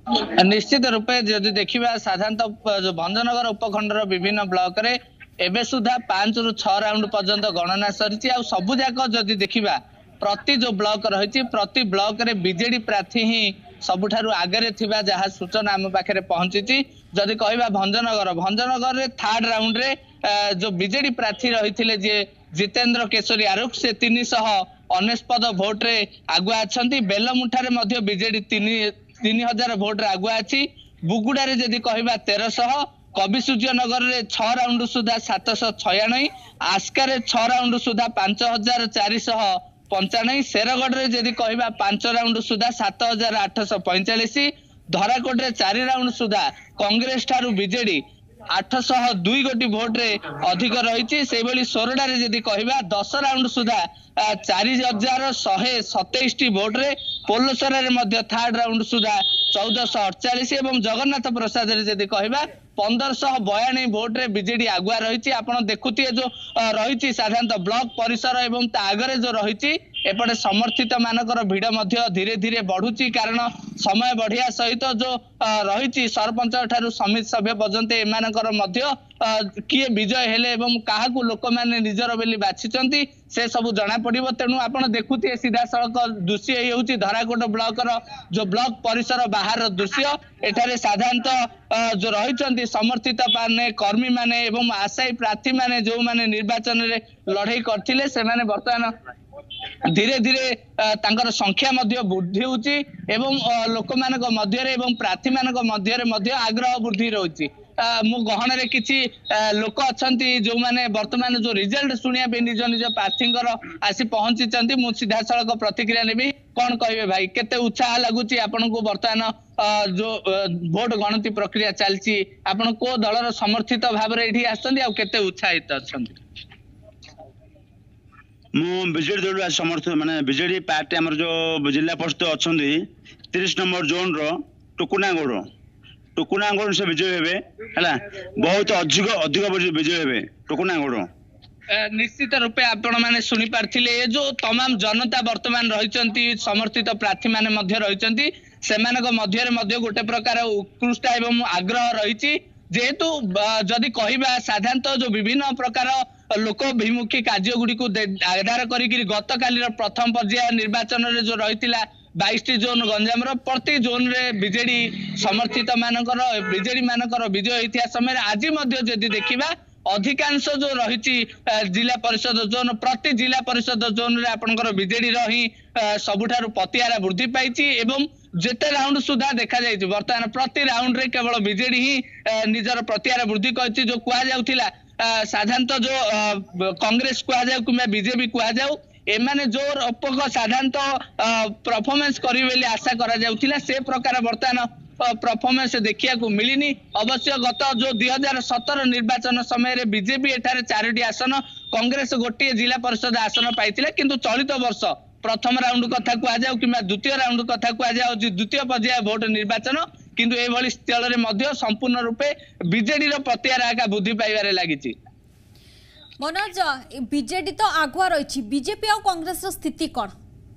निश्चित रूपे जदि देखा साधारणतः जो भंजनगर उपखंडर विभिन्न ब्लॉक रे एबे सुधा 5 रु 6 राउंड पर्यंत गणना सरी सबू जाक जदि देखा प्रति जो ब्लॉक रही प्रति ब्लॉक रे बीजेडी प्रार्थी ही सबुठारु आगे थिबा जहाँ सूचना आम पाखे पहुंची जदि कहवा भंजनगर रे थर्ड राउंड रे जो बीजेडी प्रार्थी रही जे जितेंद्र केशरी आरुख से 349 भोट रे आगुआ अच्छा बेलमुठारे बीजेडी 3000 भोट रे आगुआ अच्छी बुगुड़ा रे जदि कहवा 1300 कवि सूर्यनगर रे 6 राउंड सुधा 796 आस्का रे 6 राउंड सुधा 5495 शेरगढ़ रे जदि कहवा 5 राउंड सुधा 7845 धराकोट रे 4 राउंड सुधा कांग्रेस ठारू बीजेडी 802 गोटी भोट रे अधिक रही सोरडा रे जदि कहवा 10 राउंड सुधा 4127 भोट रे पोलोसरा रे मध्य थर्ड राउंड सुधा 1448 एवं जगन्नाथ प्रसाद रे जदि कहवा 1592 भोट रे बीजेडी आगुआ रही आपण देखुए जो रही साधारणतः ब्लॉक परिसर एवं आगे जो रही एपटे समर्थित मानकर भिड़ धीरे धीरे बढ़ुची कारण समय बढ़िया सहित जो रही सरपंच ठारू समिति सभ्य पर्यंत एमानकर किए विजय हेले एवं क्या लोक मैंने निजर बोली बाछिचंती से सब जना पड़िबो। तेणु आपण देखुथिए सीधा सड़क दृश्य ये होची धराकोट ब्लॉक जो ब्लॉक परिसर बाहर दृश्य एठारे साधारणतः जो रही समर्थित माने कर्मी माने एवं आशायी प्रार्थी माने जो माने निर्वाचन रे लड़ाई करथिले से माने वर्तमान धीरे धीरे तांकर संख्या वृद्धि होची एवं लोक मानक मध्य एवं प्रार्थी मानक मध्य आग्रह वृद्धि रोची मु गहन रे किछि लोक अछंती जो माने वर्तमान जो रिजल्ट सुनिया पे निज निज प्रार्थी आसी पहुंची चंती मु सीधा सड़क प्रतिक्रिया नेबी कौन कहबे भाई केते उत्साह लागुची आपन को वर्तमान जो भोट गणति प्रक्रिया चलची आपन को दलर समर्थित भाव रे एठी आछंती आ केते उत्साहित अछंती। मु बीजेडी दल समर्थन माने बीजेडी पार्टी हमर जो जिला परिषद अछंती 30 नंबर जोन रो टुकुनागोड़ से विजय हेबे हला बहुत अधिक अधिक विजय हेबे टुकुनागोड़ निश्चित रूपे आपण माने सुनी पारथिले ये जो तमाम जनता वर्तमान रहिचंती समर्थित प्रार्थी माने मध्य रहिचंती सेमानक मध्य रे गोटे प्रकार उत्कृष्ट एवं आग्रह रहिची जेहेतु जदि कहबा साधारणतः जो विभिन्न प्रकार लोकभिमुखी कार्य गुडी को आधार करी गत कालीर प्रथम पर्याय निर्वाचन रे जो रहितिला 22 जोन गंजाम प्रति जोन रे बीजेडी समर्थित मानकर बीजेडी मानकर विजय होता समय आज जदि देखा अधिकांश जो रही जिला परिषद जोन प्रति जिला परिषद जोन रे आपनकर बीजेडी रही सबुठारु पतियारा वृद्धि पाइछि एवं जेते राउंड सुधा देखा जाइछि वर्तमान प्रति राउंड रे केवल बीजेडी ही निजर प्रतियारा वृद्धि करिछि जो कुआ जाउथिला साधारणतः जो कांग्रेस कुआ जाउ कि बीजेपी कुआ जाउ एमाने जो रूपक साधारणतः परफॉर्मेंस करेंगे आशा करा जाउथिला से प्रकार वर्तमान परफॉर्मेंस देखिया को मिलिनी। अवश्य गत जो 2017 निर्वाचन समय रे बीजेपी एठारे 4टी आसन कांग्रेस गोटे जिला परिषद आसन पाइथिले किंतु चलित वर्ष प्रथम राउंड कथा कुआ जाउ कि द्वितीय राउंड कथा कुआ जाउ द्वितीय पर्याय भोट निर्वाचन किंतु एभली स्थल रे मध्य संपूर्ण रूपे बीजेडी रो प्रतियारा का बुद्धि पाइबारे लागिछि। मनोज बीजेडी तो आगुआ रही बीजेपी और कांग्रेस स्थिति कौन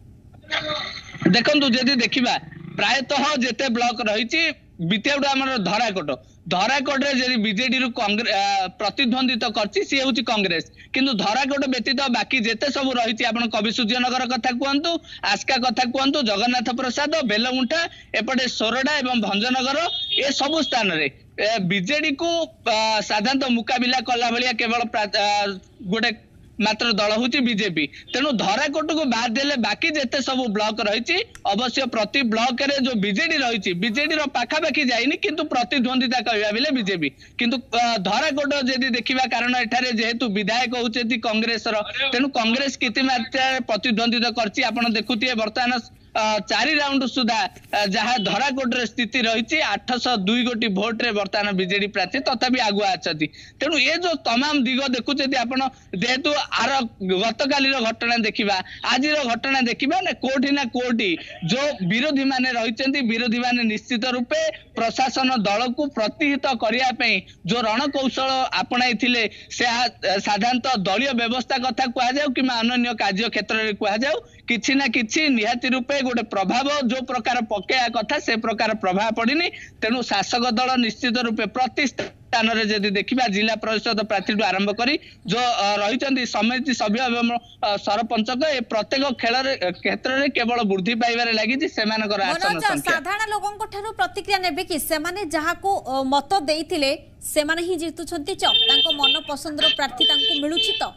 देखु जदि देखा प्रायतः जेते ब्लॉक रही बीतेगुड़ा आम धराकोट रे जदि बीजेडी रु प्रतिद्वंदित करछि सी होछि कांग्रेस किंतु धराकोट व्यतीत बाकी जेते सब रही आपण कवि सूर्यनगर कथा कहतु आस्का कथा कहतु जगन्नाथ प्रसाद बेलमुंठा एपटे सोरडा एवं भंजनगर ए सब स्थान रे बीजेडी को साधारणतः मुकाबिला कला भलिया केवल गोटे मात्र दल हूँ बीजेपी तेणु धराकोट को बाद देले बाकी जेते सब ब्लॉक रही अवश्य प्रति ब्लॉक रे जो बीजेडी रही बीजेडी पाखापाखि जाइनी किंतु प्रतिद्वंदिता कहवा बेले बीजेपी किंतु धराकोट जदि देखा कारण एठारे जेहेतु विधायक होती कांग्रेस तेणु कांग्रेस किति मात्रा प्रतिद्वंदिता करछि आपण देखुथिए वर्तमान 4 राउंड सुधा जहाँ धराकोट रे स्थिति रही 802 गोटी भोट रे वर्तमान बीजेडी प्रार्थी तथापि आगुआ अच्छा तेणु ये जो तमाम दिग देखुचे आपण जेहेतु आर गतकाली घटना देखा आज घटना देखा ना कोठी जो विरोधी माने रही विरोधी माने निश्चित रूपे प्रशासन दल को प्रतिहित करने जो रणकौशल आपणाई से साधारणतः दलीय व्यवस्था कथा कहुऊ कि अन्य कार्य क्षेत्र में कहुऊ किछि ना किछि निहाती रूपे गोटे प्रभाव जो प्रकार पकेया कथा से प्रकार प्रभाव पड़िनी। तेणु शासक दल निश्चित रूपे प्रति स्थान रे जदि देखिबा जिला परिषद प्रार्थी आरंभ करी जो रही समिति सभ्य एवं सरपंच प्रत्येक क्षेत्र में केवल वृद्धि पाइबार लगी साधारण लोगों ठारू प्रतिक्रिया नेबे कि सेमाने जहाको मत देइथिले सेमाने ही जितुछंती तांको मन पसंदर प्रार्थी तांको मिलुछि तो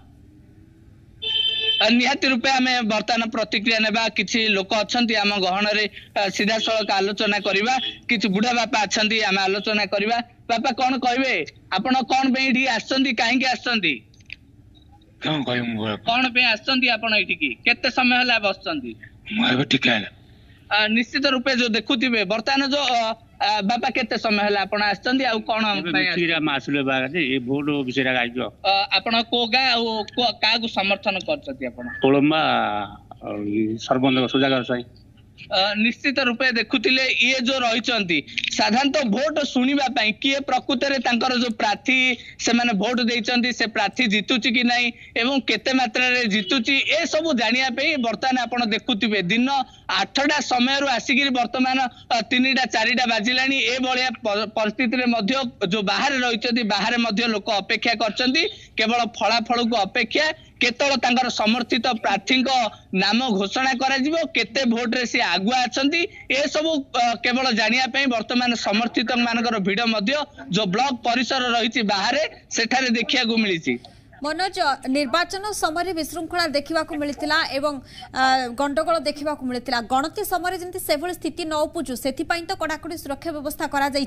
निहाती रूपे आम बर्तमान प्रतिक्रिया नेबा किछि लोक अछंती आम गहन रे सीधा सड़क आलोचना करबा किछि बुढ़ा बापा अछंती आम आलोचना करबा। बापा कौन कहबे आपण कौन पे इठी आछंती काहेकि आछंती कौन कहू कौन पे आछंती आपण इठी की केते समय हला बसचंती मोर ठीक है निश्चित रूपे जो देखुथिबे बर्तमान जो बापा केते समय हला आपण आछंती आ कोन फिर मासले बागे ए वोट विषय गाइजो आपण को गा ओ का को समर्थन करछती आपण कोलंबा सरपंच सुजागर साई निश्चित रूपे देखुथिले ये जो रहिचंती साधारणतः भोट सुनिबा पई किए प्रकृत रे तांकर जो प्रार्थी से माने भोट देइचंती से प्रार्थी जितुची कि नाही एवं केते मात्रा रे जितुची ए सब जानिया पई वर्तमान आपण देखुथिबे दिन 8टा समय रु आसिगिरी वर्तमान 3टा 4टा बाजिलानी ए बळिया परिस्थिति रे मध्य जो बाहर रहिचंती बाहर मध्य लोक अपेक्षा करचंती केवल फलाफल को अपेक्षा केतल तांकर समर्थित प्रार्थी नाम घोषणा करा जिवो केते भोट रे से आगुआ अछंती ए सब केवल जानिया पई वर्तमान समर्थित मानकर भिड मध्य जो ब्लॉक परिसर रहिछि बाहर सेठारे देखिया को मिलिछि। मनोज निर्वाचन समय विशृंखला देखा मिलता एवं गंडगोल देखा मिलता गणति समय जमी से स्थिति न उपजु से तो कड़ाकड़ी सुरक्षा व्यवस्था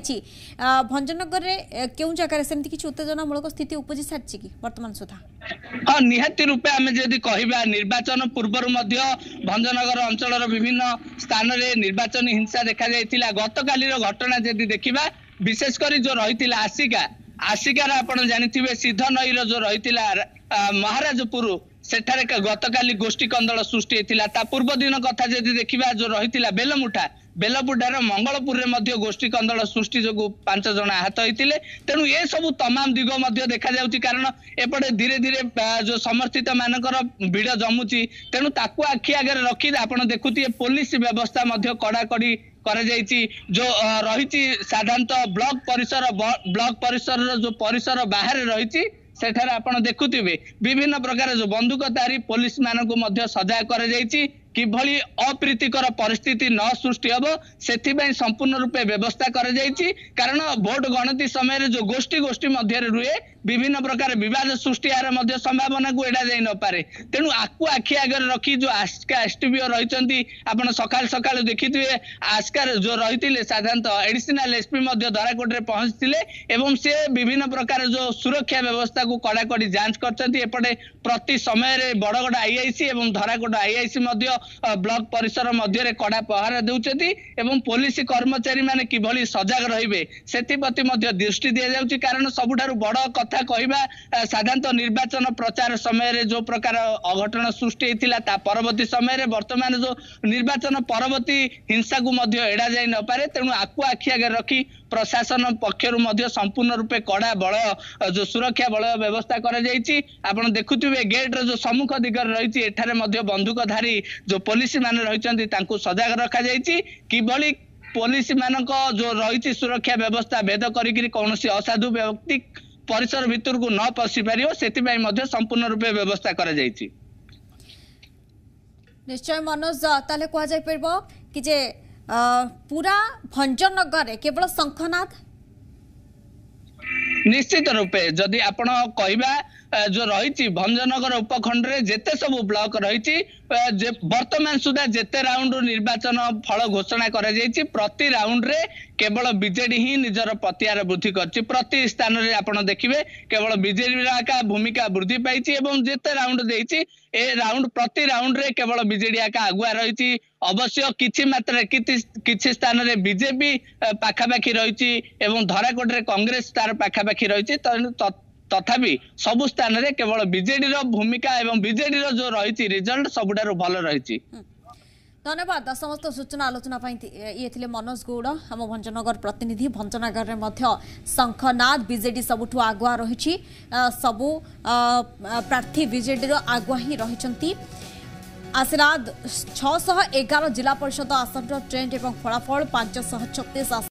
भंजनगर में क्यों जगह सेमती किसी उत्तेजनामूलक स्थिति उपजी सारी कि वर्तमान सुधा हाँ निहाती रूपे आम जदि कहबा निर्वाचन पूर्वर भंजनगर अंचल विभिन्न स्थान में निर्वाचन हिंसा देखा जाइतिला गतकाली घटना जदि देखा विशेषकर जो रही आसिकार आपण जानिथिबे सिद्ध नईर जो रही महाराजपुर सेठारे गतकाली गोष्ठी कंदल सृष्टि होता ता पूर्व दिन कथा जदि देखिबा जो रही बेलमुठा बेलपुटार मंगलपुर रे मध्य गोष्ठी कंदल सृष्टि जो 5 जन आहत होते तेणु ये सब तमाम दिग मध्य देखा जाउची कारण एपटे धीरे धीरे जो समर्थित मानकर भिड़ जमुची तेणु ताकू आखि आगे रखी आपण देखुती पुलिस व्यवस्था मध्य कड़ाकड़ी कर जो रही साधारणतः ब्लॉक परिसर जो परिसर बाहर रही सेठारे आपण देखुथिबे विभिन्न प्रकार जो बंदूकधारी पुलिस मानकु मध्य सजाग कर किभली अप्रीतिकर परिस्थिति न सृष्टि हम से संपूर्ण रूपे व्यवस्था कर कारण भोट गणति समय जो गोष्ठी गोष्ठी मध्य रुए विभिन्न प्रकार विवाद सृष्टि यार मध्य संभावना को एड़ा जाई न पारे तेणु आकु आखि आगे रखी जो आस्का एसटीबीओ रही आपण सकाल सकाल देखिथिबे आस्का जो रही साधारणतः एडिशनल एसपी मध्य धराकोट रे पहुंचथिले एवं से विभिन्न प्रकार जो सुरक्षा व्यवस्था को कड़ाकड़ी जांच करछंती एपटे प्रति समय रे बड़गड़ आईआईसी एवं धराकोट आईआईसी मध्य ब्लॉक परिसर मध्य कड़ा पहरा देउछथि एवं पुलिस कर्मचारी माने किभली सजग रहिबे सेतिप्रति मध्य दृष्टि दिया जाउछि कारण सबुठारु बड़ कथा कहबा साधारणतः निर्वाचन प्रचार समय रे जो प्रकार अघटन सृष्टि हेतिला ता परवर्ती समय रे वर्तमान जो निर्वाचन परवर्ती हिंसा को मध्य एड़ा जाई न पारे तेणु आकु आखि आगे रखी प्रशासन पक्षरु मध्य संपूर्ण रूपे कड़ा बल जो सुरक्षा बल व्यवस्था कर जाइछि आपण देखुथिबे गेट रे जो सम्मुख दिगर रहिछि एठारे मध्य बंदूकधारी जो पुलिस माने रहिचंती तांको सजग रखा जाइछि किभली पुलिस मानक जो रहिछि सुरक्षा व्यवस्था भेद करिकरी कोनोसी असाधु व्यक्ति परिसर भितर को न पसि पारियो सेतिबाई मध्य संपूर्ण रूपे व्यवस्था कर जाइछि। निश्चय मनोज ताले कह जाय परबो कि जे पूरा भंजनगर केवल शंखनाद निश्चित रूपे जदि आपण कहबा जो रही भंजनगर उपखंड रे जेते सब ब्लॉक रही वर्तमान सुधा जेते राउंड निर्वाचन फल घोषणा कर प्रति राउंड रे केवल बीजेडी ही निजर पतियार वृद्धि करछि प्रति स्थान रे आपण देखिबे केवल बीजेडी का भूमिका वृद्धि पाइछि एवं जेते राउंड देछि ए राउंड प्रति राउंड रे केवल बीजेडी का आगुआ रही अवश्य किछि मात्रा किछि स्थान रे बीजेपी पाखापाखि रही एवं धराकोट रे कांग्रेस तार पाखापाखि रही तथापि सबु स्थान रे केवल बीजेडी रो भूमिका एवं बीजेडी रो जो रही रिजल्ट सबुठारु भल रही। धन्यवाद समस्त सूचना आलोचना ये थिले मनोज गौड़ आम भंजनगर प्रतिनिधि भंजनगर में मध्य शंखनाद बीजेडी सबुठु आगुआ रही सबु प्रार्थी बीजेडी रो आगुआ ही रही आसला 611 जिला परिषद आसन ट्रेंड और फलाफल 536